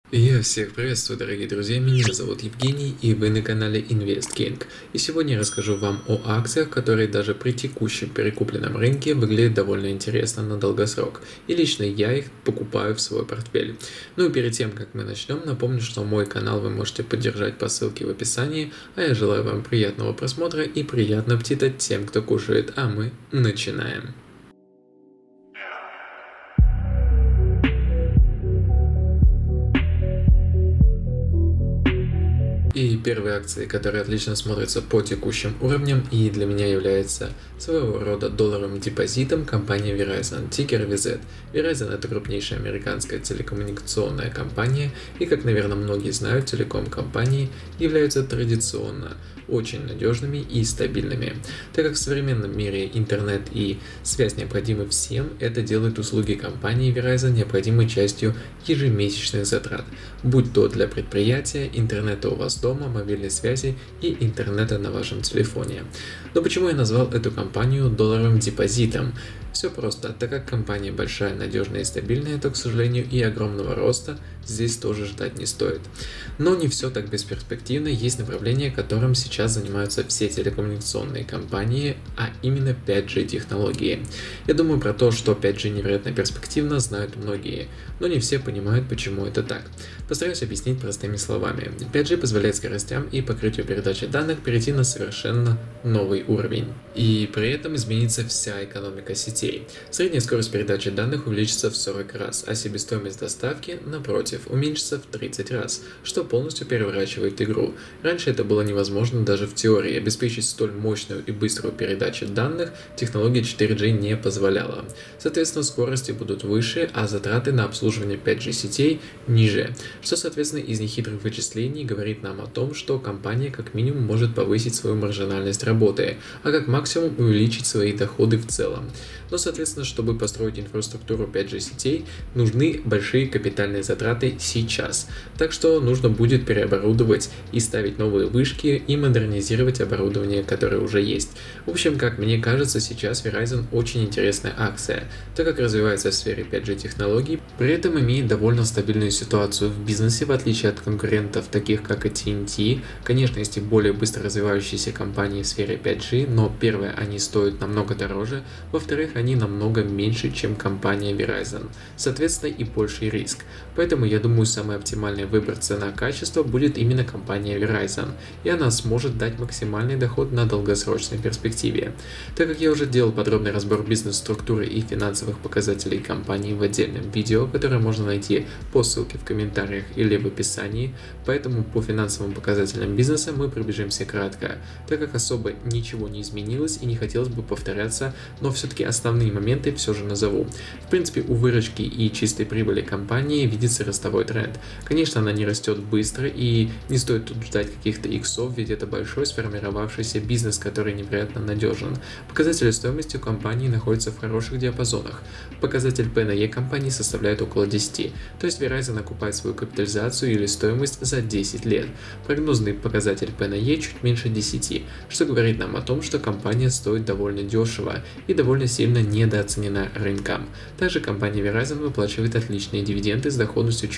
Я всех приветствую, дорогие друзья, меня зовут Евгений, и вы на канале InvestKing. И сегодня я расскажу вам о акциях, которые даже при текущем перекупленном рынке выглядят довольно интересно на долгосрок, и лично я их покупаю в свой портфель. Ну и перед тем, как мы начнем, напомню, что мой канал вы можете поддержать по ссылке в описании, а я желаю вам приятного просмотра и приятного аппетита тем, кто кушает, а мы начинаем. И первые акции, которые отлично смотрятся по текущим уровням и для меня является своего рода долларовым депозитом, компания Verizon, тикер VZ. Verizon — это крупнейшая американская телекоммуникационная компания, и, как, наверное, многие знают, телеком-компании являются традиционно очень надежными и стабильными. Так как в современном мире интернет и связь необходимы всем, это делает услуги компании Verizon необходимой частью ежемесячных затрат, будь то для предприятия, интернета у вас дома, мобильной связи и интернета на вашем телефоне. Но почему я назвал эту компанию долларовым депозитом? Все просто, так как компания большая, надежная и стабильная, то, к сожалению, и огромного роста здесь тоже ждать не стоит. Но не все так бесперспективно, есть направление, которым сейчас занимаются все телекоммуникационные компании, а именно 5G технологии. Я думаю, про то, что 5G невероятно перспективно, знают многие, но не все понимают, почему это так. Постараюсь объяснить простыми словами. 5G позволяет скоростям и покрытию передачи данных перейти на совершенно новый уровень. И при этом изменится вся экономика сетей. Средняя скорость передачи данных увеличится в 40 раз, а себестоимость доставки, напротив, уменьшится в 30 раз, что полностью переворачивает игру. Раньше это было невозможно даже в теории. Обеспечить столь мощную и быструю передачу данных технология 4G не позволяла. Соответственно, скорости будут выше, а затраты на обслуживание 5G сетей ниже, что, соответственно, из нехитрых вычислений говорит нам о том, что компания как минимум может повысить свою маржинальность работы, а как максимум увеличить свои доходы в целом. Но, соответственно, чтобы построить инфраструктуру 5G сетей, нужны большие капитальные затраты сейчас. Так что нужно будет переоборудовать и ставить новые вышки и модернизировать оборудование, которое уже есть. В общем, как мне кажется, сейчас Verizon очень интересная акция, так как развивается в сфере 5G технологий, при этом имеет довольно стабильную ситуацию в бизнесе, в отличие от конкурентов, таких как AT&T. Конечно, есть и более быстро развивающиеся компании в сфере 5G, но первое, они стоят намного дороже, во-вторых, они намного меньше, чем компания Verizon, соответственно, и больший риск. Поэтому я думаю, самый оптимальный выбор цена-качество будет именно компания Verizon, и она сможет дать максимальный доход на долгосрочной перспективе. Так как я уже делал подробный разбор бизнес-структуры и финансовых показателей компании в отдельном видео, которое можно найти по ссылке в комментариях или в описании, поэтому по финансовым показателям бизнеса мы пробежимся кратко, так как особо ничего не изменилось и не хотелось бы повторяться, но все-таки основные моменты все же назову. В принципе, у выручки и чистой прибыли компании видится ростовой тренд. Конечно, она не растет быстро и не стоит тут ждать каких-то иксов, ведь это большой сформировавшийся бизнес, который невероятно надежен. Показатели стоимости у компании находятся в хороших диапазонах. Показатель P на E компании составляет около 10, то есть Verizon окупает свою капитализацию или стоимость за 10 лет. Прогнозный показатель P на E чуть меньше 10, что говорит нам о том, что компания стоит довольно дешево и довольно сильно недооценена рынком. Также компания Verizon выплачивает отличные дивиденды с доходностью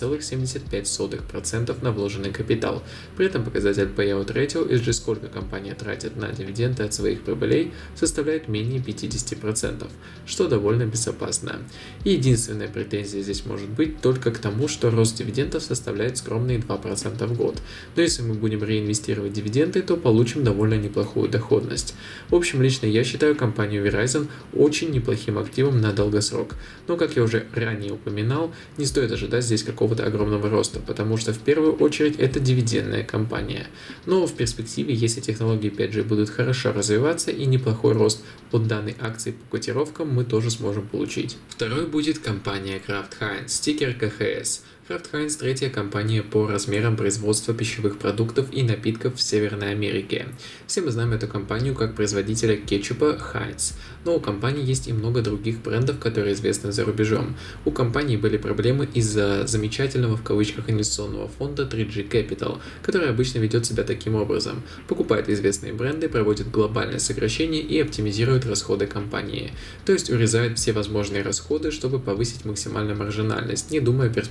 4,75% на вложенный капитал. При этом показатель Payout Ratio, или сколько компания тратит на дивиденды от своих прибылей, составляет менее 50%, что довольно безопасно. И единственная претензия здесь может быть только к тому, что рост дивидендов составляет скромные 2% в год. Но если мы будем реинвестировать дивиденды, то получим довольно неплохую доходность. В общем, лично я считаю компанию Verizon очень неплохим активом на долгосрок. Но, как я уже ранее упоминал, не стоит ожидать здесь какого-то огромного роста, потому что в первую очередь это дивидендная компания. Но в перспективе, если технологии 5G будут хорошо развиваться и неплохой рост от данной акции по котировкам мы тоже сможем получить. Второй будет компания Kraft Heinz, тикер КХС. Kraft Heinz — третья компания по размерам производства пищевых продуктов и напитков в Северной Америке. Все мы знаем эту компанию как производителя кетчупа Heinz, но у компании есть и много других брендов, которые известны за рубежом. У компании были проблемы из-за замечательного в кавычках инвестиционного фонда 3G Capital, который обычно ведет себя таким образом: покупает известные бренды, проводит глобальное сокращение и оптимизирует расходы компании. То есть урезает все возможные расходы, чтобы повысить максимальную маржинальность, не думая о перспективах бизнеса.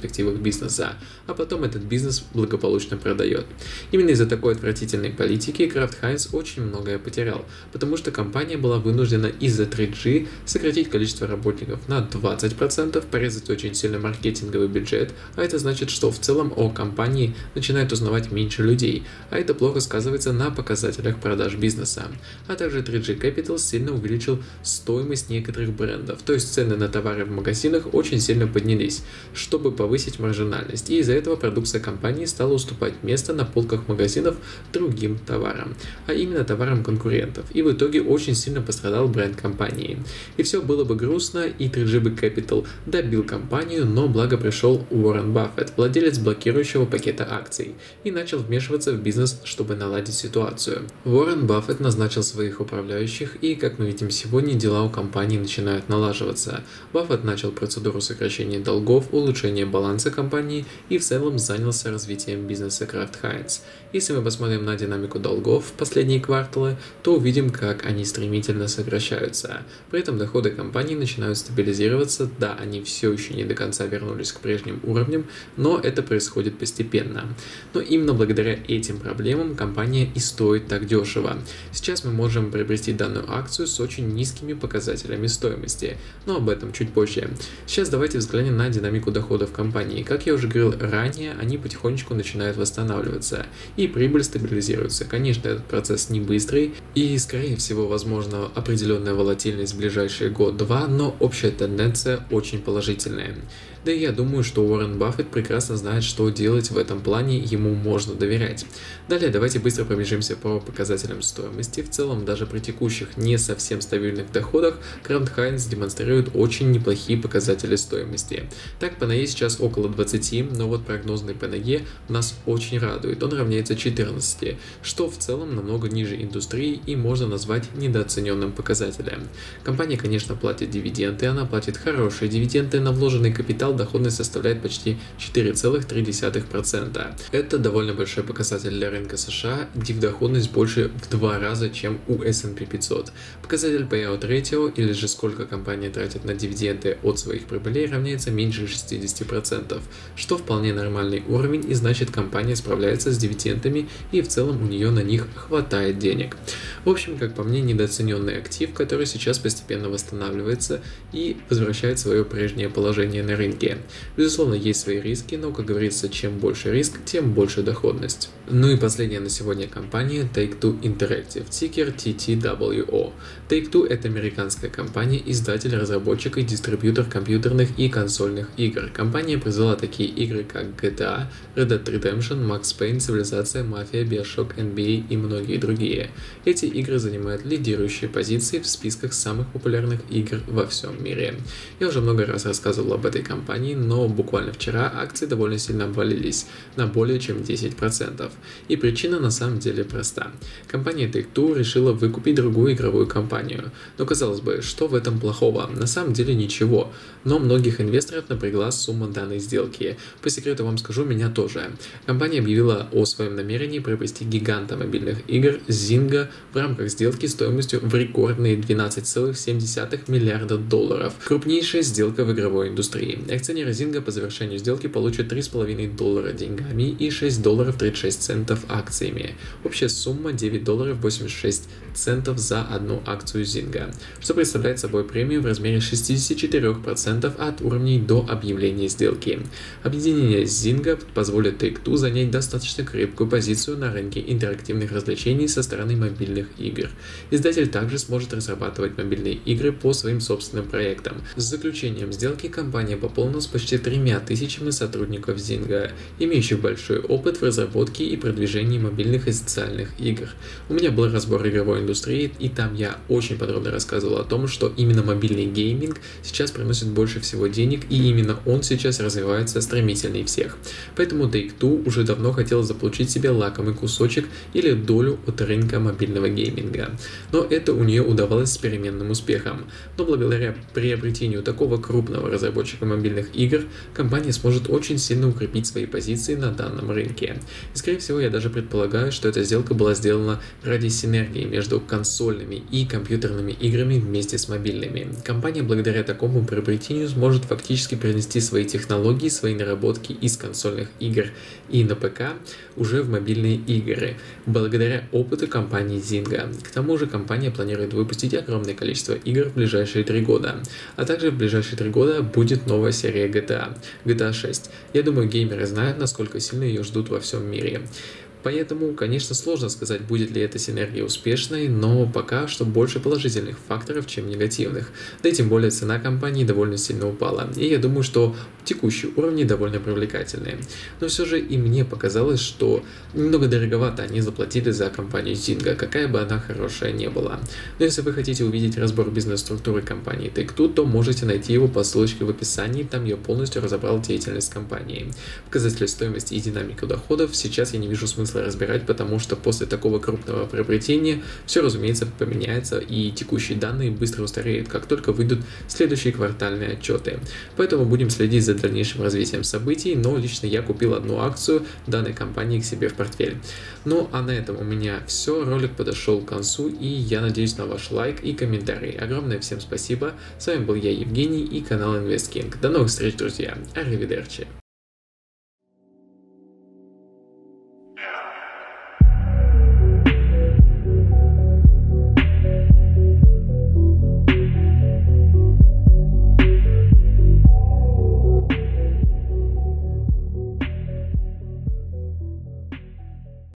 бизнеса, а потом этот бизнес благополучно продает. Именно из-за такой отвратительной политики Kraft Heinz очень многое потерял, потому что компания была вынуждена из-за 3G сократить количество работников на 20%, порезать очень сильно маркетинговый бюджет, а это значит, что в целом о компании начинает узнавать меньше людей, а это плохо сказывается на показателях продаж бизнеса. А также 3G Capital сильно увеличил стоимость некоторых брендов, то есть цены на товары в магазинах очень сильно поднялись, чтобы повысить маржинальность, и из-за этого продукция компании стала уступать место на полках магазинов другим товарам, а именно товарам конкурентов, и в итоге очень сильно пострадал бренд компании. И все было бы грустно, и 3G Capital добил компанию, но благо пришел Уоррен Баффет, владелец блокирующего пакета акций, и начал вмешиваться в бизнес, чтобы наладить ситуацию. Уоррен Баффет назначил своих управляющих, и, как мы видим сегодня, дела у компании начинают налаживаться. Баффет начал процедуру сокращения долгов, улучшения баланса компании и в целом занялся развитием бизнеса Kraft Heinz. Если мы посмотрим на динамику долгов в последние кварталы, то увидим, как они стремительно сокращаются. При этом доходы компании начинают стабилизироваться, да, они все еще не до конца вернулись к прежним уровням, но это происходит постепенно. Но именно благодаря этим проблемам компания и стоит так дешево. Сейчас мы можем приобрести данную акцию с очень низкими показателями стоимости, но об этом чуть позже. Сейчас давайте взглянем на динамику доходов компании. Как я уже говорил ранее, они потихонечку начинают восстанавливаться, и прибыль стабилизируется. Конечно, этот процесс не быстрый, и скорее всего возможна определенная волатильность в ближайший год-два, но общая тенденция очень положительная. Да и я думаю, что Уоррен Баффет прекрасно знает, что делать в этом плане, ему можно доверять. Далее давайте быстро пробежимся по показателям стоимости. В целом, даже при текущих не совсем стабильных доходах, Kraft Heinz демонстрирует очень неплохие показатели стоимости. Так, по ноге сейчас около 20, но вот прогнозный по ноге нас очень радует, он равняется 14, что в целом намного ниже индустрии и можно назвать недооцененным показателем. Компания, конечно, платит дивиденды, она платит хорошие дивиденды на вложенный капитал, доходность составляет почти 4,3%. Это довольно большой показатель для рынка США, где доходность больше в 2 раза, чем у S&P 500. Показатель Payout Ratio, или же сколько компания тратит на дивиденды от своих прибылей, равняется меньше 60%, что вполне нормальный уровень, и значит компания справляется с дивидендами и в целом у нее на них хватает денег. В общем, как по мне, недооцененный актив, который сейчас постепенно восстанавливается и возвращает свое прежнее положение на рынке. Безусловно, есть свои риски, но, как говорится, чем больше риск, тем больше доходность. Ну и последняя на сегодня компания Take-Two Interactive, тикер TTWO. Take-Two — это американская компания, издатель, разработчик и дистрибьютор компьютерных и консольных игр. Компания произвела такие игры, как GTA, Red Dead Redemption, Max Payne, Цивилизация, Мафия, BioShock, NBA и многие другие. Эти игры занимают лидирующие позиции в списках самых популярных игр во всем мире. Я уже много раз рассказывал об этой компании, но буквально вчера акции довольно сильно обвалились на более чем 10%. И причина на самом деле проста. Компания Take-Two решила выкупить другую игровую компанию. Но казалось бы, что в этом плохого? На самом деле ничего. Но многих инвесторов напрягла сумма данной сделки. По секрету вам скажу, меня тоже. Компания объявила о своем намерении приобрести гиганта мобильных игр Zynga в рамках сделки стоимостью в рекордные $12,7 миллиарда. Крупнейшая сделка в игровой индустрии. Акционеры Zynga по завершению сделки получат $3,5 деньгами и $6.36 акциями. Общая сумма $9.86 за одну акцию Zynga, что представляет собой премию в размере 64% от уровней до объявления сделки. Объединение Zynga позволит Take-Two занять достаточно крепкую позицию на рынке интерактивных развлечений со стороны мобильных игр. Издатель также сможет разрабатывать мобильные игры по своим собственным проектам. С заключением сделки компания пополнилась почти 3000 сотрудников Zynga, имеющих большой опыт в разработке и продвижении мобильных и социальных игр. У меня был разбор игровой индустрии, и там я очень подробно рассказывал о том, что именно мобильный гейминг сейчас приносит больше всего денег, и именно он сейчас развивается стремительнее всех. Поэтому Take-Two уже давно хотела заполучить себе лакомый кусочек или долю от рынка мобильного гейминга. Но это у нее удавалось с переменным успехом. Но благодаря приобретению такого крупного разработчика мобильных игр, компания сможет очень сильно укрепить свои позиции на данном рынке. И скорее всего, я даже предполагаю, что эта сделка была сделана ради синергии между между консольными и компьютерными играми вместе с мобильными. Компания благодаря такому приобретению сможет фактически перенести свои технологии, свои наработки из консольных игр и на ПК уже в мобильные игры, благодаря опыту компании Zynga. К тому же компания планирует выпустить огромное количество игр в ближайшие 3 года, а также в ближайшие 3 года будет новая серия GTA 6. Я думаю, геймеры знают, насколько сильно ее ждут во всем мире. Поэтому, конечно, сложно сказать, будет ли эта синергия успешной, но пока что больше положительных факторов, чем негативных. Да и тем более цена компании довольно сильно упала, и я думаю, что текущие уровни довольно привлекательные. Но все же и мне показалось, что немного дороговато они заплатили за компанию Zynga, какая бы она хорошая не была. Но если вы хотите увидеть разбор бизнес-структуры компании Take-Two, то можете найти его по ссылочке в описании, там я полностью разобрал деятельность компании. Показатели стоимости и динамику доходов сейчас я не вижу смысла разбирать, потому что после такого крупного приобретения все, разумеется, поменяется, и текущие данные быстро устареют, как только выйдут следующие квартальные отчеты. Поэтому будем следить за дальнейшим развитием событий, но лично я купил одну акцию данной компании к себе в портфель. Ну а на этом у меня все, ролик подошел к концу, и я надеюсь на ваш лайк и комментарий. Огромное всем спасибо, с вами был я, Евгений, и канал InvestKing. До новых встреч, друзья, аривидерчи!